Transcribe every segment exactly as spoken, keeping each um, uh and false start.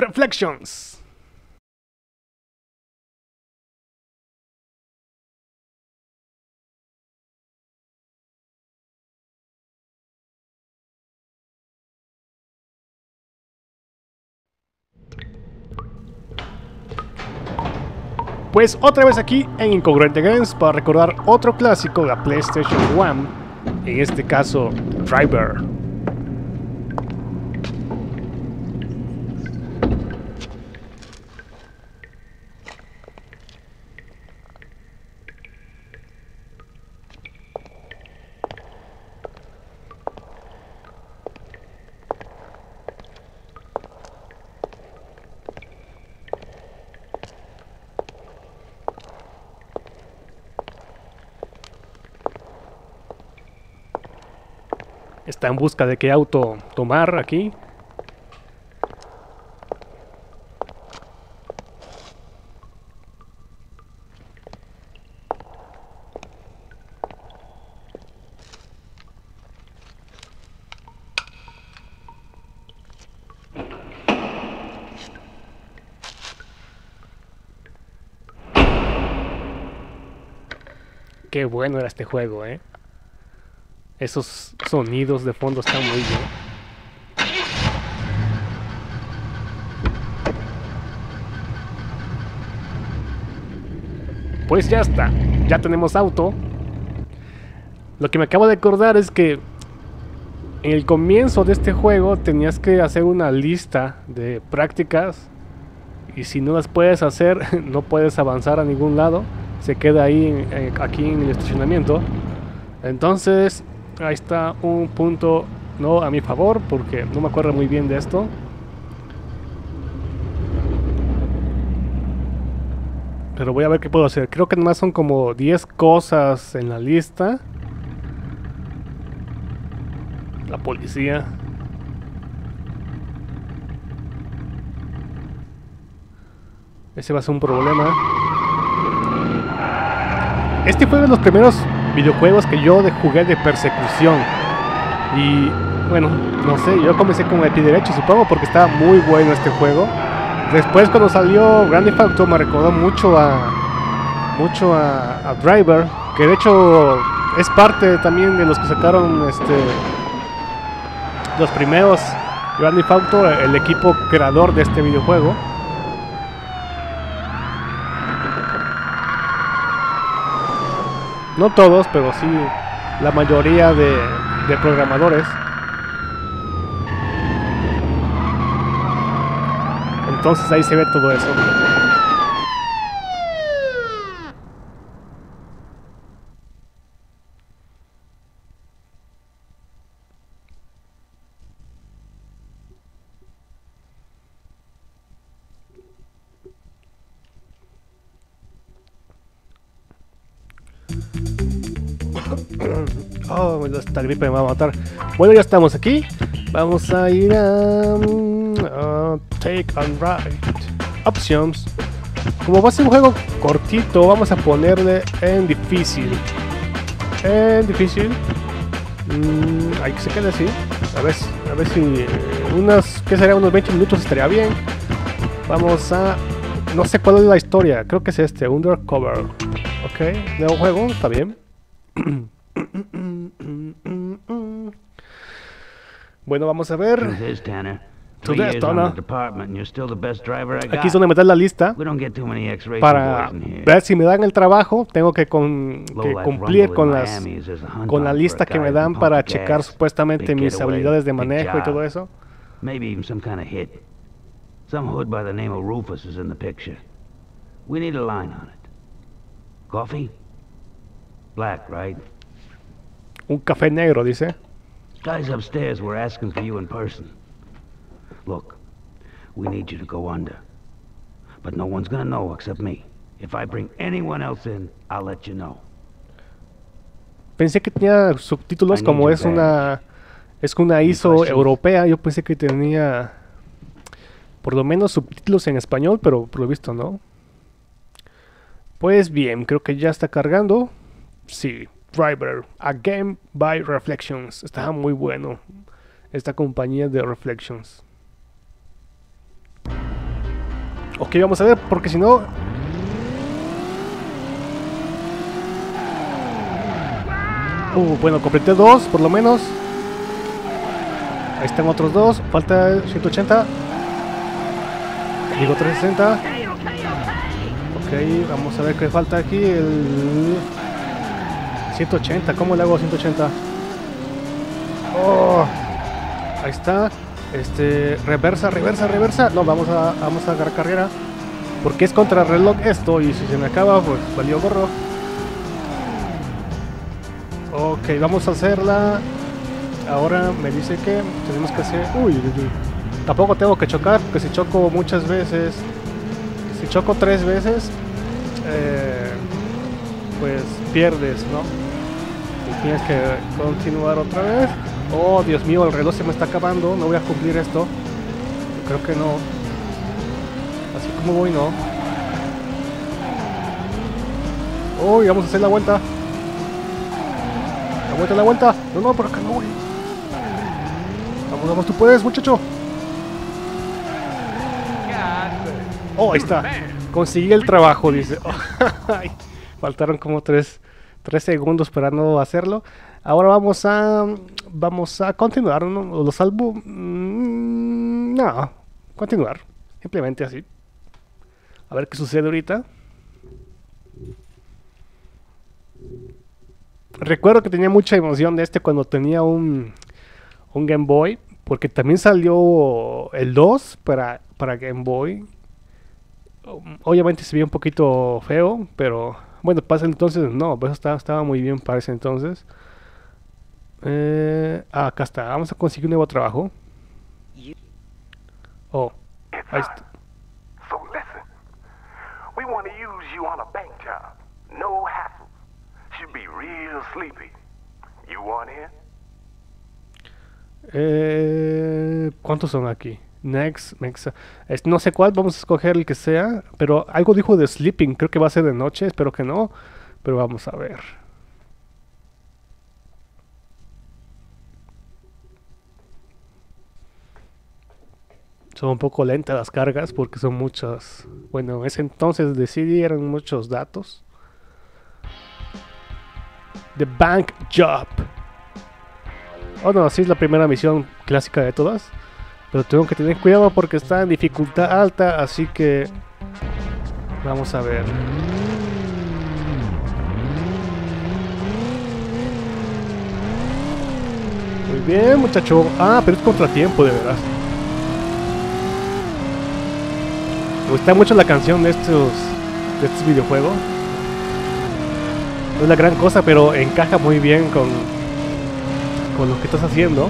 Reflections. Pues otra vez aquí en Incongruente Games para recordar otro clásico de la PlayStation uno, en este caso Driver. Está en busca de qué auto tomar aquí. Qué bueno era este juego, eh. Esos sonidos de fondo están muy bien. Pues ya está, ya tenemos auto. Lo que me acabo de acordar es que en el comienzo de este juego tenías que hacer una lista de prácticas. Y si no las puedes hacer, no puedes avanzar a ningún lado. Se queda ahí, eh, aquí en el estacionamiento. Entonces... ahí está un punto no a mi favor, porque no me acuerdo muy bien de esto. Pero voy a ver qué puedo hacer. Creo que nomás son como diez cosas en la lista. La policía. Ese va a ser un problema. Este fue uno de los primeros videojuegos que yo jugué de persecución. Y bueno, no sé, yo comencé con el pie derecho, supongo, porque estaba muy bueno este juego. Después, cuando salió Grand Theft Auto, me recordó mucho a mucho a, a Driver, que de hecho es parte también de los que sacaron este los primeros Grand Theft Auto, el equipo creador de este videojuego. No todos, pero sí la mayoría de, de programadores. Entonces ahí se ve todo eso. Oh, esta gripe me va a matar. Bueno, ya estamos aquí. Vamos a ir a uh, Take and Ride Options. Como va a ser un juego cortito, vamos a ponerle en difícil. En difícil. Mm, hay que se quede así. A ver, a ver si eh, unas, ¿qué sería? Unos veinte minutos estaría bien. Vamos a... no sé cuál es la historia. Creo que es este, Undercover. Ok, nuevo juego, está bien. Bueno, vamos a ver. Aquí es donde me da la lista. Para ver si me dan el trabajo, tengo que, con, que cumplir con las con la lista que me dan para checar supuestamente mis habilidades de manejo y todo eso. Some hood by the name of Rufus is in the picture. We need a line on it. Coffee? Black, right? Un café negro, dice. Guys upstairs were asking for you in person. Look, we need you to go under. But no one's gonna know except me. If I bring anyone else in, I'll let you know. Pensé que tenía subtítulos, como es una es una I S O europea. Yo pensé que tenía por lo menos subtítulos en español, pero por lo visto no. Pues bien, creo que ya está cargando. Sí, Driver, a game by Reflections. Está muy bueno esta compañía de Reflections. Ok, vamos a ver, porque si no... Uh, bueno, completé dos, por lo menos. Ahí están otros dos. Falta ciento ochenta. Digo trescientos sesenta. Ok, vamos a ver qué falta aquí. El ciento ochenta. ¿Cómo le hago ciento ochenta? Oh, ahí está. Este, reversa, reversa, reversa. No, vamos a, vamos a agarrar carrera. Porque es contra reloj esto. Y si se me acaba, pues valió gorro. Ok, vamos a hacerla. Ahora me dice que tenemos que hacer... Uy, uy, uy. Tampoco tengo que chocar, porque si choco muchas veces... Si choco tres veces... Eh, pues pierdes, ¿no? Y tienes que continuar otra vez. Oh, Dios mío, el reloj se me está acabando. No voy a cumplir esto. Creo que no. Así como voy, no. Uy, vamos a hacer la vuelta. La vuelta, la vuelta. No, no, por acá no, güey. Vamos, vamos, tú puedes, muchacho. Oh, ahí está. Conseguí el trabajo, dice. Ay, faltaron como tres, tres segundos para no hacerlo. Ahora vamos a... Vamos a continuar, ¿no? ¿Lo salvo? Mm, no. Continuar. Simplemente así. A ver qué sucede ahorita. Recuerdo que tenía mucha emoción de este cuando tenía un, un Game Boy, porque también salió el dos para, para Game Boy. Obviamente se veía un poquito feo, pero bueno, para ese entonces no, pues estaba, estaba muy bien para ese entonces. Eh, ah, acá está, vamos a conseguir un nuevo trabajo. Oh, ahí está. So listen, we want to use you on a bank job. No hassle. Should be real sleepy. You want in? Eh, ¿cuántos son aquí? Next, next. Es, no sé cuál, vamos a escoger el que sea. Pero algo dijo de sleeping, creo que va a ser de noche, espero que no. Pero vamos a ver. Son un poco lentas las cargas porque son muchas. Bueno, en ese entonces de C D eran muchos datos. The Bank Job. Oh no, sí es la primera misión clásica de todas. Pero tengo que tener cuidado porque está en dificultad alta, así que... Vamos a ver. Muy bien, muchacho. Ah, pero es contratiempo, de verdad. Me gusta mucho la canción de estos, de estos videojuegos. No es la gran cosa, pero encaja muy bien con, con lo que estás haciendo.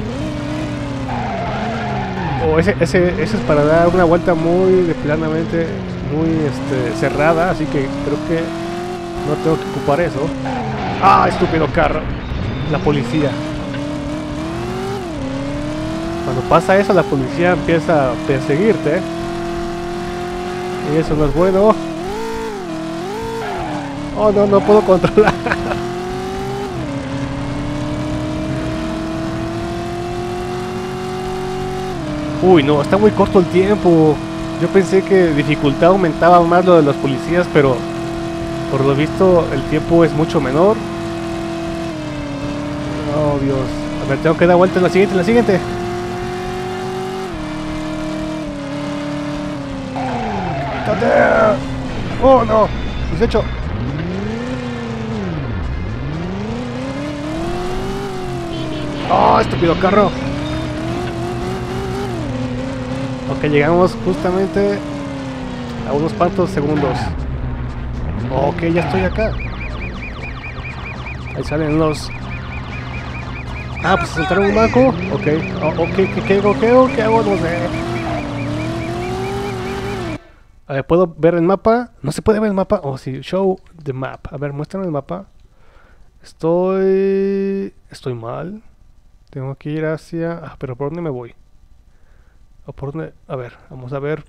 O ese, ese, ese es para dar una vuelta muy de planamente, muy este, cerrada, así que creo que no tengo que ocupar eso. ¡Ah, estúpido carro! La policía. Cuando pasa eso, la policía empieza a perseguirte. Y eso no es bueno. Oh, no, no puedo controlar. Uy, no, está muy corto el tiempo. Yo pensé que dificultad aumentaba más lo de los policías, pero por lo visto el tiempo es mucho menor. Oh, Dios. A ver, tengo que dar vuelta en la siguiente, en la siguiente. Oh, no. dieciocho. Oh, estúpido carro. Ok, llegamos justamente a unos cuantos segundos. Ok, ya estoy acá. Ahí salen los... Ah, pues saltaron un banco. Ok, oh, ok, ¿qué, qué hago? ¿Qué hago? ¿Qué hago? No sé. A ver, ¿puedo ver el mapa? ¿No se puede ver el mapa? Oh, sí, show the map. A ver, muéstrame el mapa. Estoy... Estoy mal. Tengo que ir hacia... Ah, pero ¿por dónde me voy? ¿O por dónde? A ver, vamos a ver.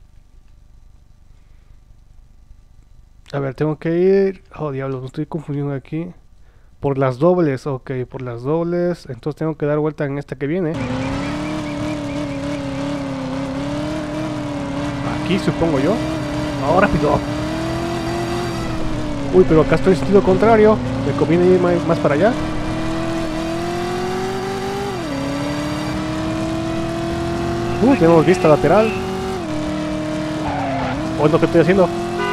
A ver, tengo que ir... Oh, diablos, me estoy confundiendo aquí. Por las dobles, ok, por las dobles. Entonces tengo que dar vuelta en esta que viene. aquí, supongo yo. ¡Oh, rápido! Uy, pero acá estoy en sentido contrario. Me conviene ir más, más para allá. Uh, tenemos vista lateral. O es lo que estoy haciendo.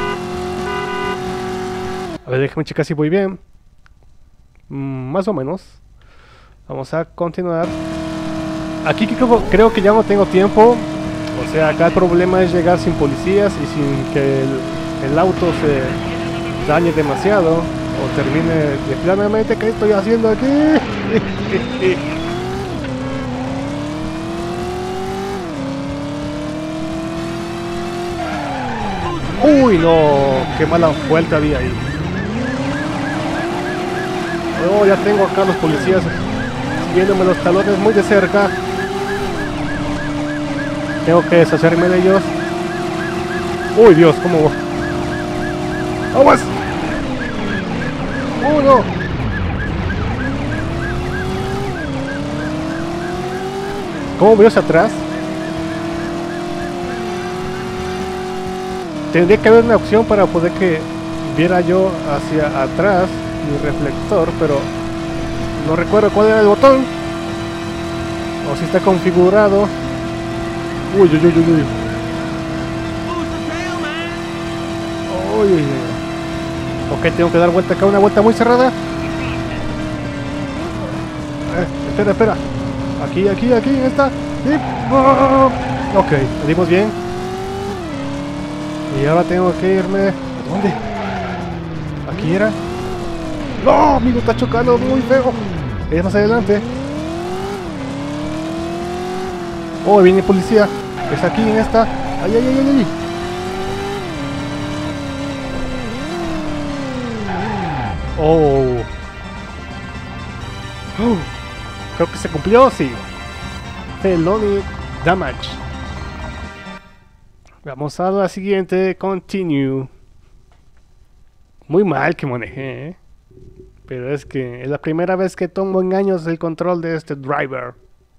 A ver, déjame checar si voy bien. Mm, más o menos. Vamos a continuar. Aquí creo, creo que ya no tengo tiempo. O sea, acá el problema es llegar sin policías y sin que el, el auto se dañe demasiado. O termine de planamente. ¿Qué estoy haciendo aquí? Uy, no, qué mala vuelta había ahí. Oh, ya tengo acá los policías viéndome los talones muy de cerca. Tengo que deshacerme de ellos. Uy, Dios, cómo. ¡Aguas! ¡Oh, no! ¿Cómo veo hacia atrás? Tendría que haber una opción para poder que viera yo hacia atrás mi reflector, pero no recuerdo cuál era el botón o si está configurado. Uy, uy, uy, uy, uy. Uy, uy, uy. Ok, tengo que dar vuelta acá, una vuelta muy cerrada. Eh, espera, espera. Aquí, aquí, aquí, está. Sí. Oh. Ok, lo dimos bien. Y ahora tengo que irme... ¿A dónde? ¿Aquí era? ¡No! Amigo, está chocando muy feo. Es más adelante. Oh, viene policía. Es aquí en esta. ¡Ay, ay, ay, ay! ay. Oh. Oh. Creo que se cumplió, sí. Felony damage. Vamos a la siguiente, continue. Muy mal que manejé, ¿eh? Pero es que es la primera vez que tomo en años el control de este driver.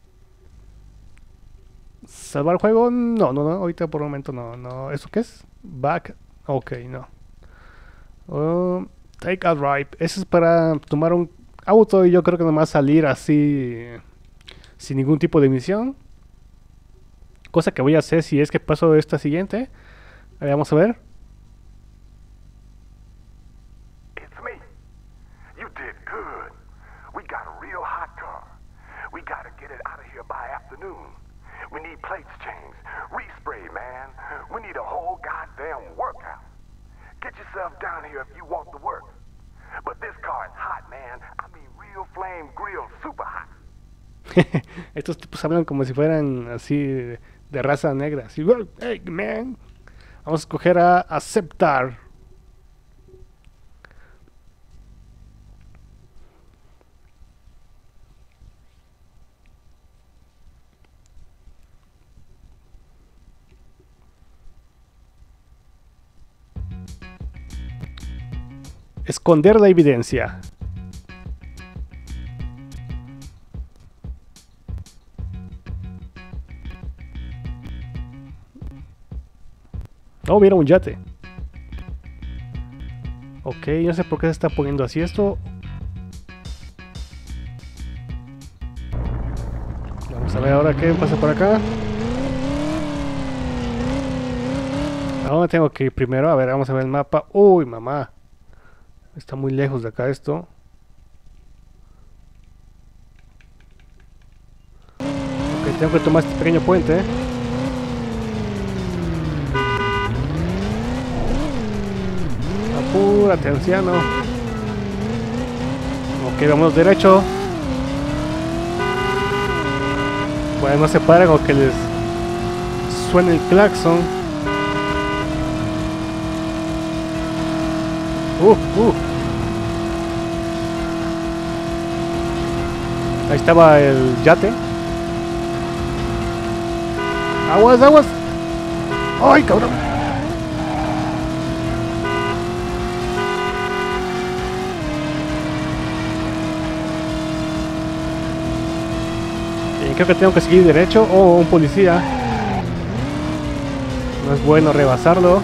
¿Salvar el juego? No, no, no, ahorita por el momento no, no. ¿Eso qué es? Back, ok, no. Uh, take a drive, eso es para tomar un auto y yo creo que nomás salir así sin ningún tipo de misión. Cosa que voy a hacer si es que paso esta siguiente. A ver, vamos a ver. It's me. You did good. We got a real hot car. We gotta get it out of here by afternoon. We need plates changed, respray, man. We need a whole goddamn workout. Get yourself down here if you want the work. But this car is hot, man. I mean, real flame grill, super hot. Estos tipos hablan como si fueran así de, de raza negra. Así, hey, man. Vamos a escoger a aceptar. Esconder la evidencia. Oh, mira, un yate. Ok, no sé por qué se está poniendo así esto. Vamos a ver ahora qué pasa por acá. ¿A dónde tengo que ir primero? A ver, vamos a ver el mapa. Uy, mamá. Está muy lejos de acá esto. Ok, tengo que tomar este pequeño puente. Apúrate, anciano. Ok, vamos derecho. Bueno, no se paran o que les suene el claxon. Uh, uh. Ahí estaba el yate. Aguas, aguas. Ay, cabrón. Y creo que tengo que seguir derecho. Oh, un policía. No es bueno rebasarlo.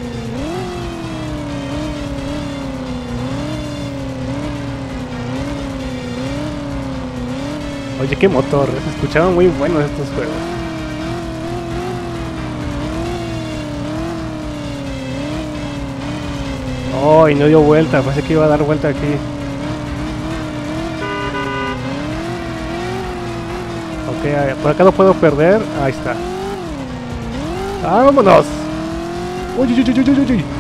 Oye, qué motor. Se escuchaban muy buenos estos juegos. Oh, y no dio vuelta. Parece que iba a dar vuelta aquí. Ok, por acá no puedo perder. Ahí está. ¡Ah, vámonos! ¡Uy, uy, uy, uy, uy, uy!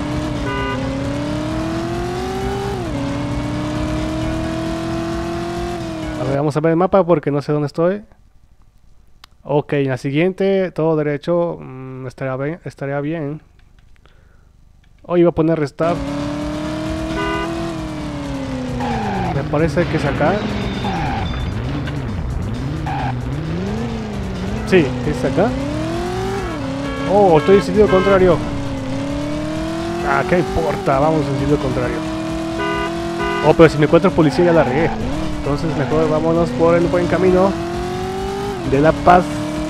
A ver, vamos a ver el mapa porque no sé dónde estoy. Ok, en la siguiente, todo derecho. Mmm, estaría bien. Estaría bien. Oh, iba a poner restart. Me parece que es acá. Sí, es acá. Oh, estoy en sentido contrario. Ah, ¿qué importa? Vamos en sentido contrario. Oh, pero si me encuentro policía ya la regué. Entonces mejor vámonos por el buen camino de la paz.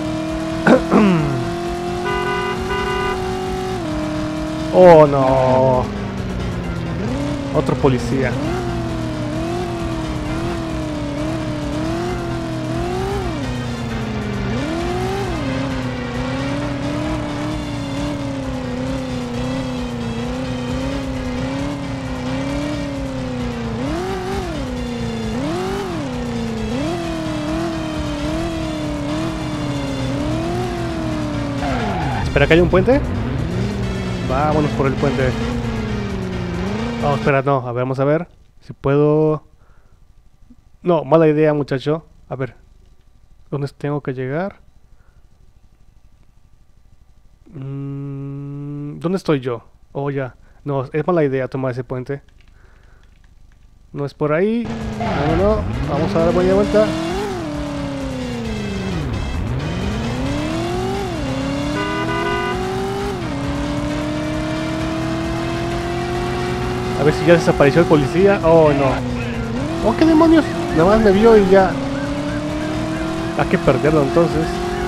Oh, no. Otro policía. Espera, que hay un puente. Vámonos por el puente. Oh, espera, no. A ver, vamos a ver si puedo. No, mala idea, muchacho. A ver, ¿dónde tengo que llegar? Mm, ¿Dónde estoy yo? Oh, ya. No, es mala idea tomar ese puente. No es por ahí. No, no, no. Vamos a dar media vuelta. A ver si ya desapareció el policía. Oh, no. Oh, qué demonios. Nada más me vio y ya. Hay que perderlo entonces.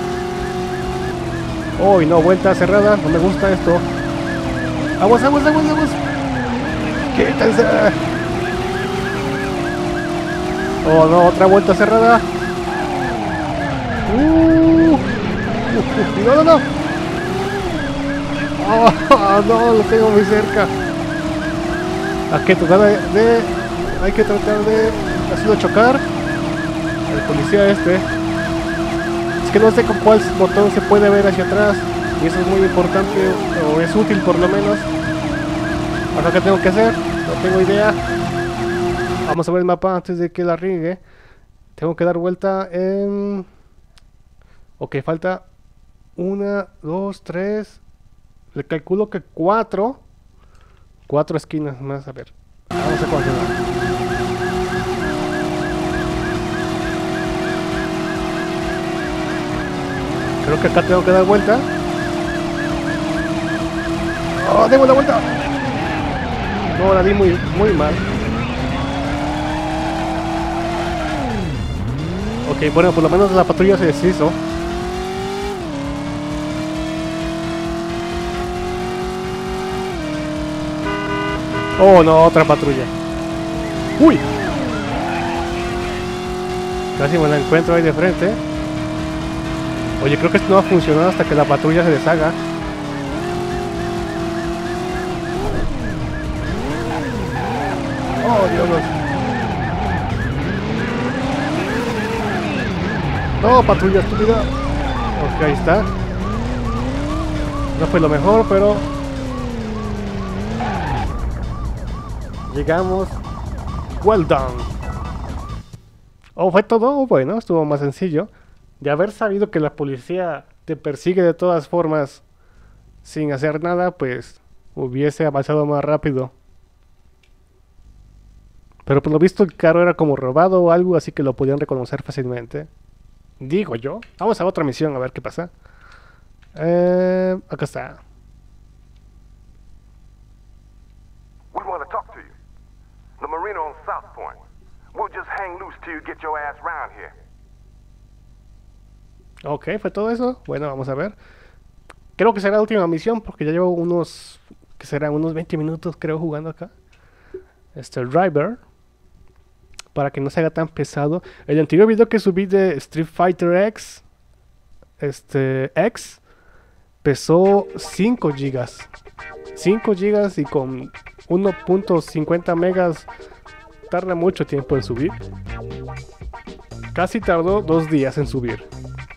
Oh, y no, vuelta cerrada. No me gusta esto. Aguas, aguas, aguas, aguas. Quítense. Oh, no, otra vuelta cerrada. Uh, uh, uh, no, no, no. Oh, no, lo tengo muy cerca. Hay que tratar de, de hay que tratar de hacerlo chocar el policía este. Es que no sé con cuál botón se puede ver hacia atrás y eso es muy importante, o es útil por lo menos. Ahora, ¿qué tengo que hacer? No tengo idea. Vamos a ver el mapa antes de que la riegue. Tengo que dar vuelta en... Ok, falta una, dos, tres. Le calculo que cuatro. Cuatro esquinas más, a ver. Vamos a continuar. Creo que acá tengo que dar vuelta. ¡Oh, debo la vuelta! No, la di muy, muy mal. Ok, bueno, por lo menos la patrulla se deshizo. Oh, no, otra patrulla. ¡Uy! Casi me la encuentro ahí de frente. Oye, creo que esto no va a funcionar hasta que la patrulla se deshaga. Oh, Dios mío. No, patrulla estúpida. Ok, ahí está. No fue lo mejor, pero... llegamos. Well done. Oh, fue todo. Bueno, estuvo más sencillo. De haber sabido que la policía te persigue de todas formas sin hacer nada, pues hubiese avanzado más rápido. Pero por lo visto el carro era como robado o algo, así que lo podían reconocer fácilmente. Digo yo. Vamos a otra misión a ver qué pasa. Eh, acá está. We want to talk to you. The marina on South Point. We'll just hang loose till you get your ass round here. Ok, fue todo eso. Bueno, vamos a ver. Creo que será la última misión porque ya llevo unos, que serán unos veinte minutos creo jugando acá. Este, el driver. Para que no se haga tan pesado. El anterior video que subí de Street Fighter X, este, X, pesó cinco gigas. cinco gigas y con uno punto cincuenta megas tarda mucho tiempo en subir. Casi tardó dos días en subir.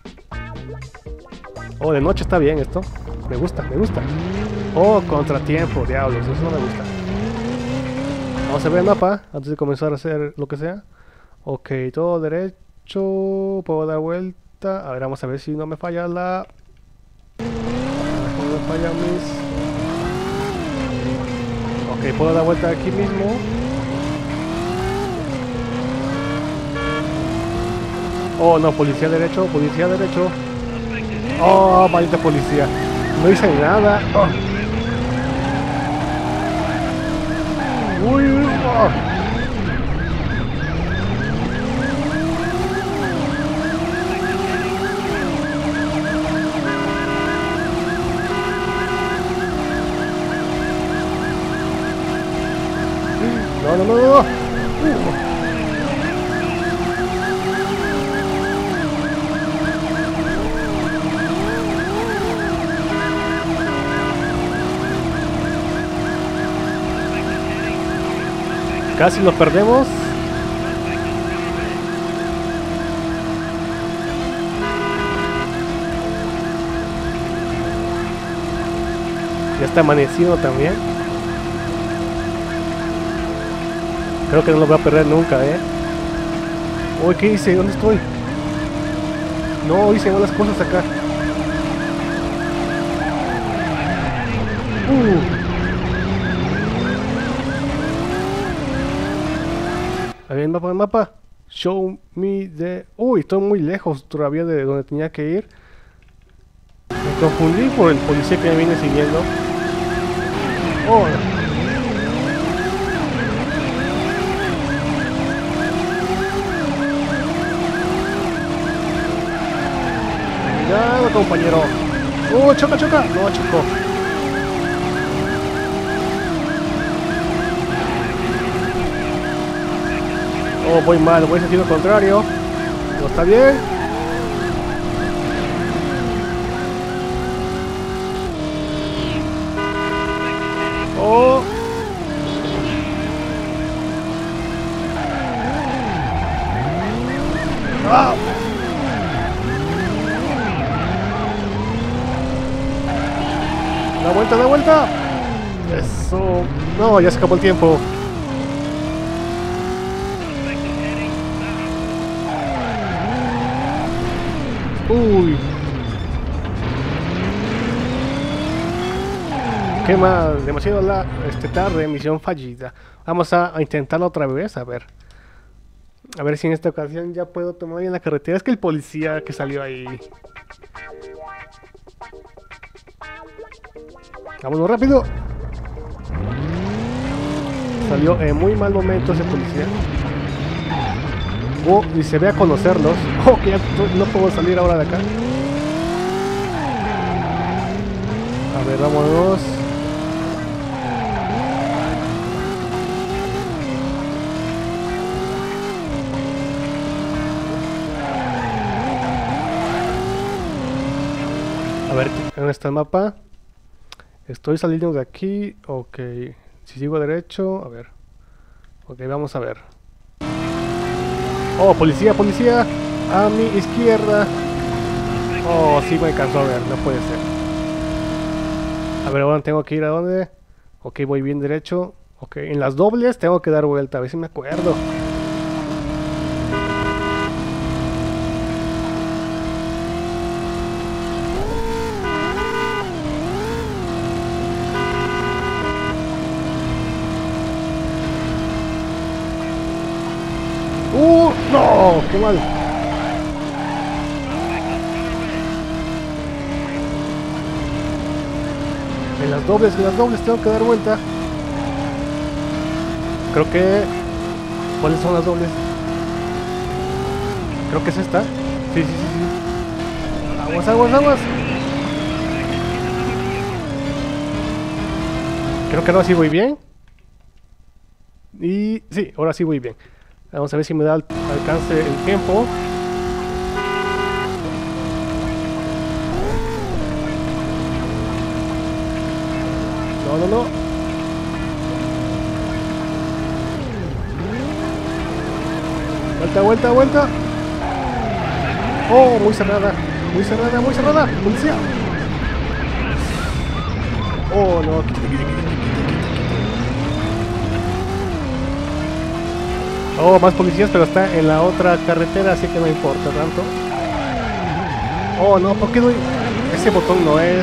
Oh, de noche está bien esto. Me gusta, me gusta. Oh, contratiempo, diablos, eso no me gusta. Vamos a ver el mapa antes de comenzar a hacer lo que sea. Ok, todo derecho. Puedo dar vuelta. A ver, vamos a ver si no me falla la... No me falla mis... Ok, puedo dar vuelta aquí mismo. Oh, no, policía derecho, policía derecho. Oh, maldita policía. No hice nada. Oh. Uy, uy, oh. No, no, no, no. Uh. Casi lo perdemos. Ya está amanecido también. Creo que no lo voy a perder nunca, eh. Uy, ¿qué hice? ¿Dónde estoy? No, hice malas cosas acá. Uh. A ver, el mapa, el mapa. Show me the... Uy, estoy muy lejos todavía de donde tenía que ir. Me confundí por el policía que me viene siguiendo. Oh. Cuidado, compañero. Oh, choca, choca. No, chocó. Oh, voy mal, voy en sentido contrario. No está bien. Oh. Ah. Da vuelta, da vuelta. Eso. No, ya se acabó el tiempo. Uy. Qué mal, demasiado la, este, tarde, misión fallida. Vamos a, a intentarlo otra vez, a ver. A ver si en esta ocasión ya puedo tomar bien la carretera. Es que el policía que salió ahí... Vámonos rápido. Salió en muy mal momento ese policía. Oh, y se ve a conocerlos. Oh, que ya no puedo salir ahora de acá. A ver, vámonos. A ver, ¿dónde está el mapa? Estoy saliendo de aquí. Ok. Si sigo derecho, a ver. Ok, vamos a ver. Oh, policía, policía. A mi izquierda. Oh, sí me alcanzó a ver, no puede ser. A ver, ahora tengo que ir a dónde. Ok, voy bien derecho. Ok, en las dobles tengo que dar vuelta, a ver si me acuerdo. ¡Uh! ¡No! ¡Qué mal! En las dobles, en las dobles tengo que dar vuelta. Creo que... ¿Cuáles son las dobles? Creo que es esta. Sí, sí, sí, sí. Aguas, aguas, aguas. Creo que ahora sí voy bien. Y sí, ahora sí voy bien. Vamos a ver si me da al alcance el tiempo. No, no, no. Vuelta, vuelta, vuelta. Oh, muy cerrada. Muy cerrada, muy cerrada. Policía. Oh, no. Oh, más policías, pero está en la otra carretera, así que no importa tanto. Oh, no, ¿por qué doy? Ese botón no es.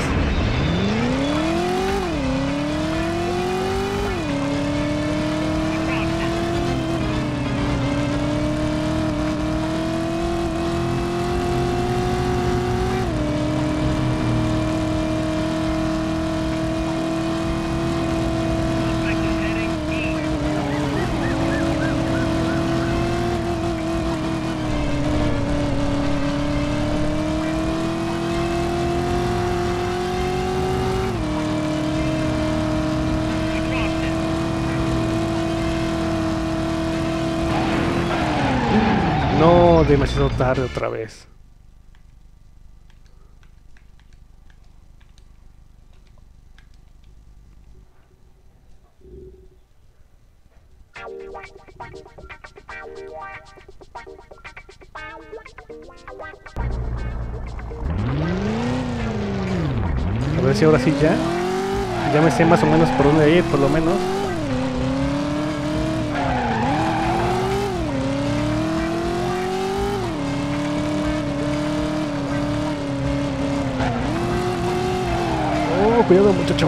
No, demasiado tarde otra vez. A ver si ahora sí ya. Ya me sé más o menos por dónde ir, por lo menos. Oh, cuidado, muchacho.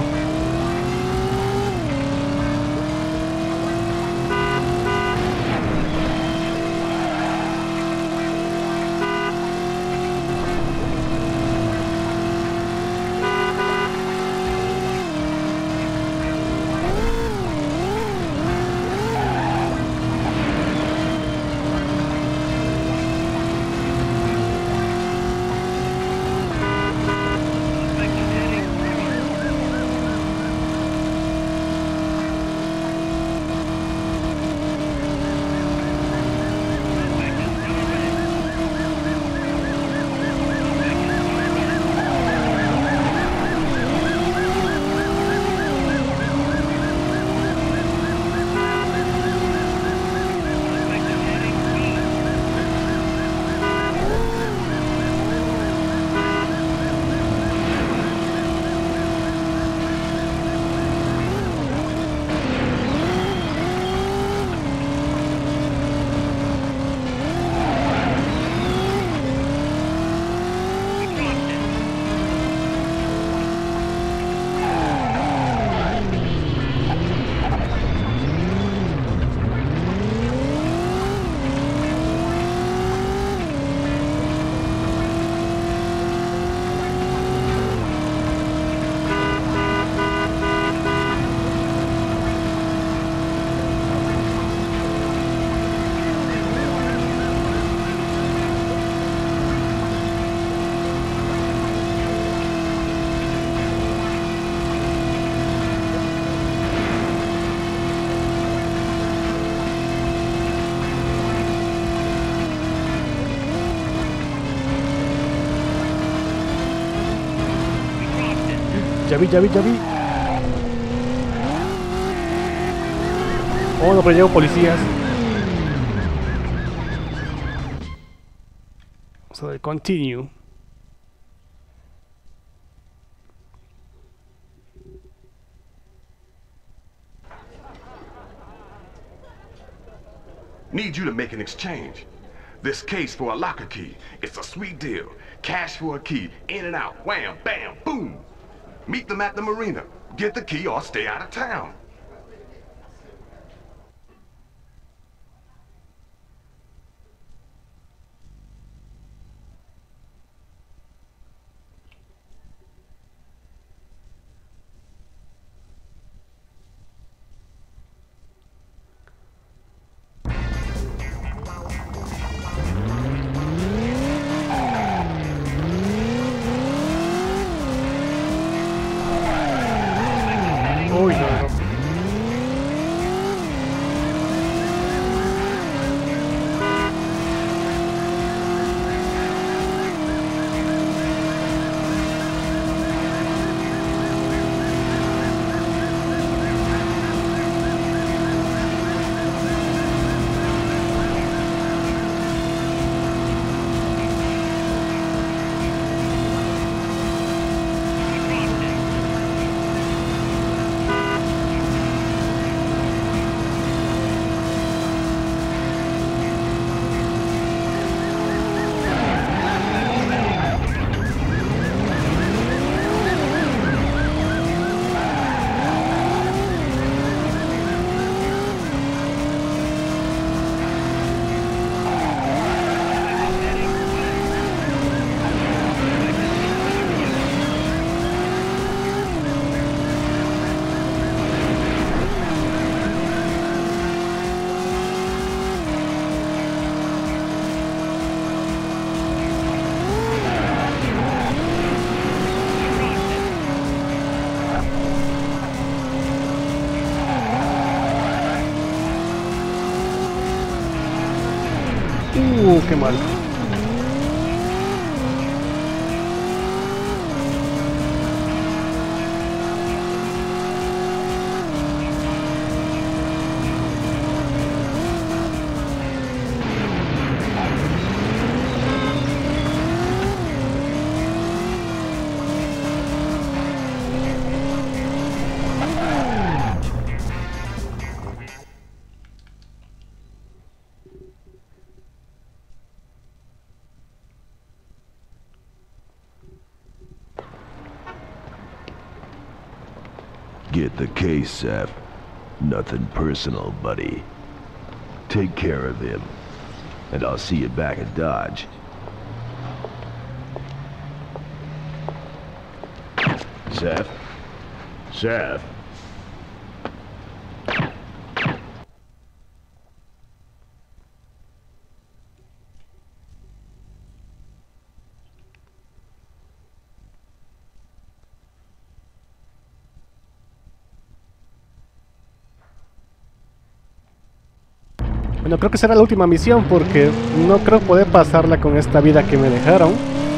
Ya vi, ya vi, ya vi. Oh, no, pero llevo policías. Vamos a ver, continue. Need you to make an exchange. This case for a locker key. It's a sweet deal. Cash for a key. In and out. Wham, bam, boom. Meet them at the marina. Get the key or stay out of town. Uy, no, no. qué mal. Get the case, Seth. Nothing personal, buddy. Take care of him, and I'll see you back at Dodge. Seth? Seth? Bueno, creo que será la última misión porque no creo poder pasarla con esta vida que me dejaron.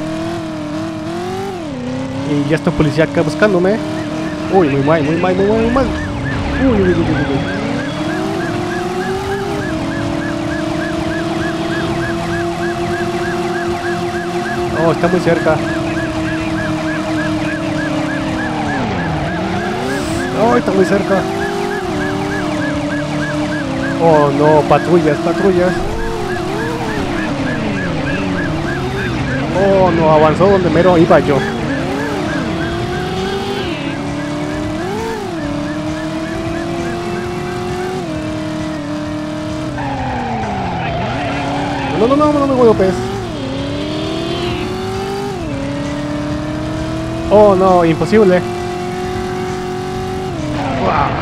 Y ya está un policía acá buscándome. Uy, muy mal, muy mal, muy mal, muy mal. Uy, uy, uy, uy, uy. Oh, está muy cerca. Oh, está muy cerca. Oh no, patrullas, patrullas. Oh no, avanzó donde mero iba yo. No, no, no, no, no me golpes. Oh no, imposible. Wow.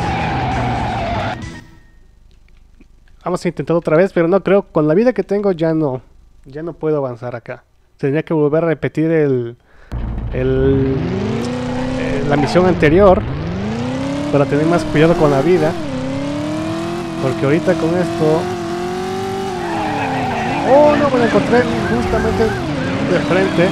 Vamos a intentar otra vez, pero no creo, con la vida que tengo ya no, ya no puedo avanzar acá. Tendría que volver a repetir el, el, eh, la misión anterior para tener más cuidado con la vida. Porque ahorita con esto... Oh, no, me lo encontré justamente de frente.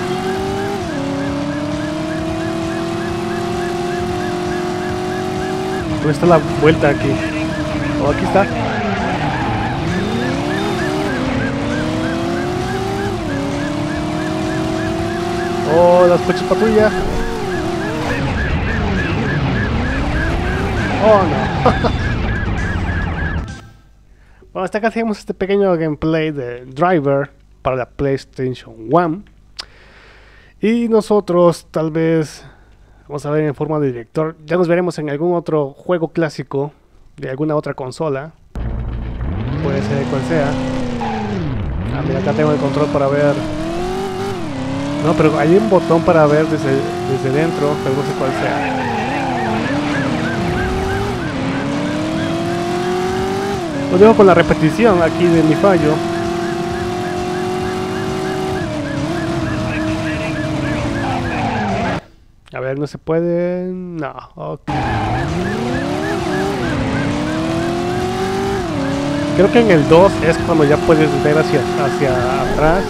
¿Dónde está la vuelta aquí? Oh, aquí está. Oh, las coches patrulla. Oh, no. Bueno, hasta acá hacemos este pequeño gameplay de Driver para la PlayStation uno. Y nosotros tal vez vamos a ver en forma de director. Ya nos veremos en algún otro juego clásico de alguna otra consola. Puede ser cual sea. Ah, mira, acá tengo el control para ver. No, pero hay un botón para ver desde, desde dentro, pero no sé cuál sea. Lo dejo con la repetición aquí de mi fallo. A ver, no se puede... No, ok. Creo que en el dos es cuando ya puedes ver hacia, hacia atrás.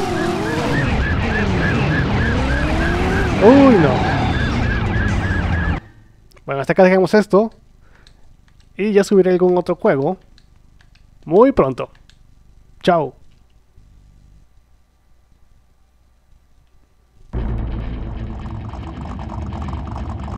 Uy, no. Bueno, hasta acá dejamos esto. Y ya subiré algún otro juego muy pronto. Chao.